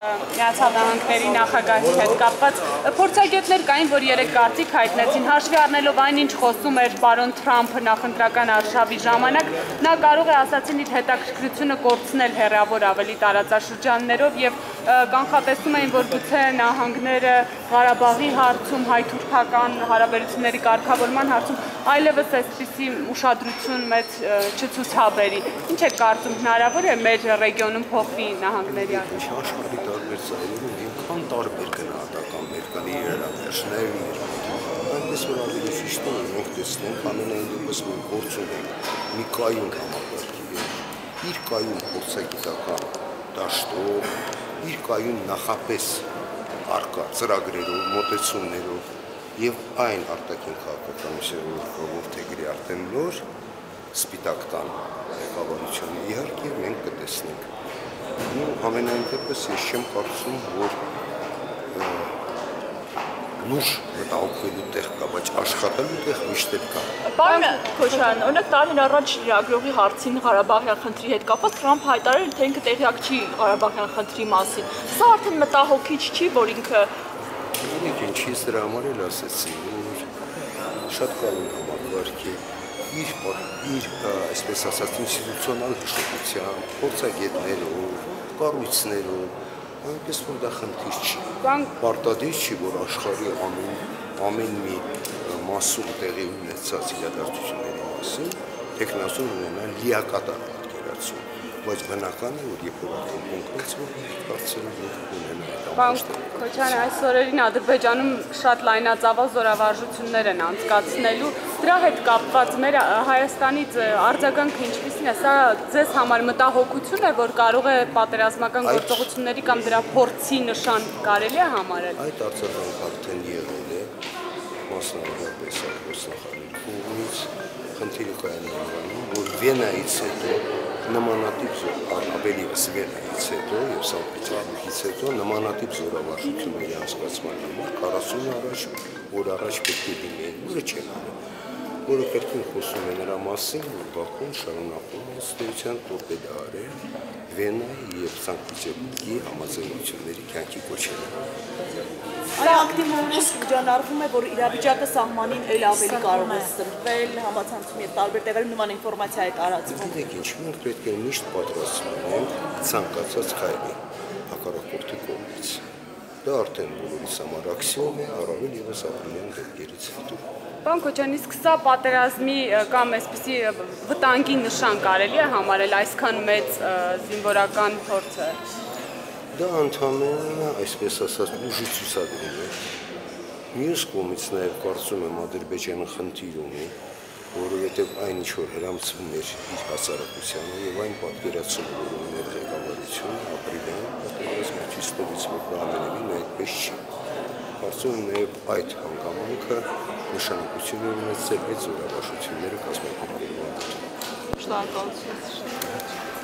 Միացյալ Նահանգների նախագահի հետ կապված փորձագետներ կային, որ երեք կարծիք հայտնեցին, հաշվի առնելով այն, ինչ խոսում էր պարոն Թրամփը նախընտրական արշավի ժամանակ, նա կարող է ասացին իր հետաքրքրությունը կորցնել հեռավոր ավելի տարածաշրջաններով եւ կանխատեսում էին, որ գուցե նահանգները Ղարաբաղի հարցում, հայ-թուրքական հարաբերությունների կարգավորման հարցում այլևս այսպիսի ուշադրություն մեծ չցուցաբերի։ Ինչ է կարծում, հնարավոր է մեր ռեգիոնում փոխվի նահանգների աշխարհի տարբեր ծայրերում ինքան տարբեր գնահատական մեր կան իրավիճակներ, այնպես որ ավելի ճիշտ է մենք տեսնենք ամենայն դեպս մենք գործում ենք մի կայուն համակարգի, իր կայուն փորձագիտական դաշտով, իր կայուն նախապես արկա ծրագրերով, մոտեցումներով եւ այն արտաքին քաղաքականություններով թե գրի արդեն նոր սպիտակ տան ղեկավարությունը իհարկե մենք կտեսնենք։ Ամենայն դեպս ես չեմ կարծում, որ լուրջ մտահոգվելու տեղ կա, բայց աշխատելու տեղ միշտ էլ կա։ Պարոն Քոչարյան, օրինակ տարին առաջ լրագրողի հարցին Ղարաբաղյան խնդրի հետ կապված Թրամփը հայտարարել թե ինքը տեղյակ չի Ղարաբաղյան խնդրի մասին։ Սա արդեն մտահոգիչ չի, որ ինքը ինչի դրա համար էլ ասեցի, որ շատ կայուն համակարգ է, իր այսպես ասած ինստիտուցիոնալ հիշողությամբ, փորձագետներով, կառույցներով, այնպես որ դա խնդիր չի։ Պարտադիր չի, որ աշխարհի ամեն մի մասում տեղի ունեցած իրադարձությունների մասին տեխնասուն ունենան լիակատար պատկերացում, բայց բնական է, որ երբ որ կոնկրետ հարցեր ունենան այդ Պարոն Քոչարյան, այս օրերին Ադրբեջանում շատ լայնածավալ զորավարժություններ են անցկացնելու, դրա հետ կապված մեր Հայաստանից արձագանքը ինչպիսին է, սա ձեզ համար մտահոգություն է, որ կարող է պատերազմական գործողությունների կամ դրա փորձի նշան կարելի է համարել։ Այդ արձագանքը արդեն եղել է, մասնավորապես արտգործնախարարի կողմից, խնդիրը կայանում, որ Վենայից հետո նմանատիպ ավելիվս Վենայից հետո եւ Սանկտ Պետերբուրգից հետո նմանատիպ զորավարժությունների անցկացման համար 40 օր առաջ պետք է լինեին, որը չեն անում, որը կրկին խոսում է նրա մասին, որ Բաքուն շարունակում է ստորության տորպեդարել Վենայի եւ Սանկտ Պետերբուրգի համաձայնությունների կյանքի կոչելը։ Սա ակտիվորեն շրջանառվում է, որ իրավիճակը սահմանին էլ ավելի կարող է սրվել, համացանցում եւ տարբեր տեղերում նման ինֆորմացիա է տարածվում։ Դեք ինչ մենք պետք է միշտ պատրաստ լինենք ցանկացած քայլի հակառակորդի կողմից։ Դա արդեն բոլորիս համար աքսիոմ է, առավել եւս ապրիլյան դեպքերից հետո։ Պարոն Քոչարյան, իսկ սա պատերազմի կամ այսպիսի վտանգի նշան կարելի է համարել այսքան մեծ զինվորական փորձը։ Դա ընդհանրապես այսպես ասած ուժի ցուցադրում է։ Մյուս կողմից նաև կարծում եմ Ադրբեջանը խնդիր ունի, որովհետև այն ինչ որ հրամցվում էր իր հասարակությանը եւ այն պատկերացումը, որ ուներ ղեկավարությունը ապրիլյան պատերազմից որ դա ամենևին այդպես չի։ Կարծում եմ նաև այդ հանգամանքը նշանակություն ունեցել այդ զորավարժությունները կազմակերպելու համար։ Շնորհակալություն։